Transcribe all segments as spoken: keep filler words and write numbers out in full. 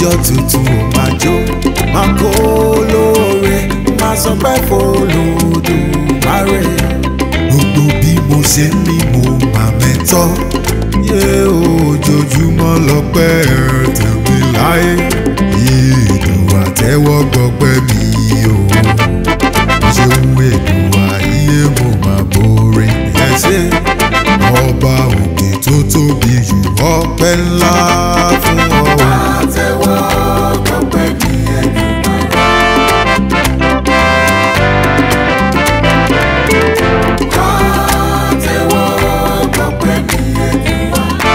ọjọ́ tuntun ò máa jó máa kó lóore máa sọ pé f'Olódùmarè. Gbogbo bí mo ṣe ń mí mo máa mẹ́tọ́ yé ojoojúmọ́ lọ́pẹ́ tèmi láyé Èdùà tẹ́wọ́ gbọpẹ́ mi o. Ṣeun Èdùà iye mo máa borí ẹ ṣe ọba òkè tó tóbi jù ọpẹ́ ńlá fún ọ. Àtẹ́wọ́ gbọpẹ́ mi Èdùmàrè. Àtẹ́wọ́ gbọpẹ́ mi Èdùmàrè.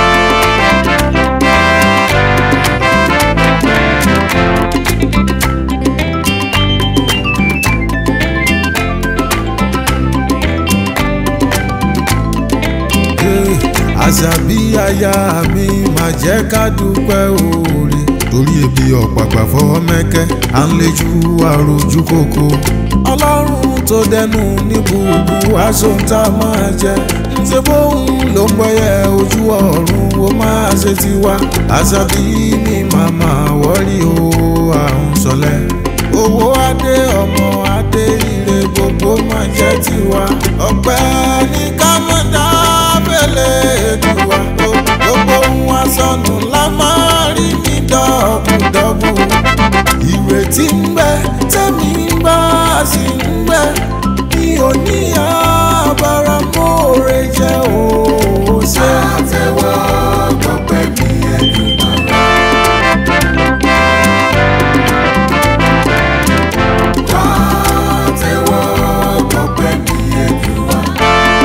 Àṣàbí aya mi máa jẹ́ ká dúpẹ́ oore torí ebi ọ̀pàpà fọwọ́ mẹ́kẹ́ à ń lejú àròjù kòkó. Ọlọ́run tó dẹnu ní bùbù aṣọ ń tá máa jẹ ṣe bóun ló ń pẹ́yẹ ojú ọ̀run ó máa ṣe tiwa. Àṣàbí mi máa máa wọ́rí o àrùn sọlẹ̀ owó adé ọmọ adé ire gbogbo máa jẹ́ tiwa. Ọpẹ́ ní ká mọ̀ dá fẹ́lẹ́ Èdùà gbogbo ohun asọnù la máa rí ní dọ́bùdọ́bù. Ìrètí ń bẹ tẹ́mi ń bá a sì ń bẹ ní òní àbára mọ́ọ̀rẹ́ jẹ́ òòṣẹ́. Àtẹ́wọ́ gbọpẹ́ mi Èdùmàrè. Àtẹ́wọ́ gbọpẹ́ mi Èdùmàrè.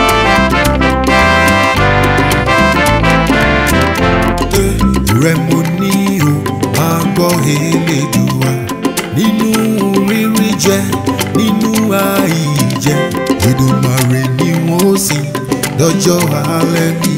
Rẹ mo ní o máa gbọ́ Elédùà nínú rírí jẹ nínú àìjẹ Èdùmàrè ni wọ́n sìn lọ́jọ́ alẹ́ mi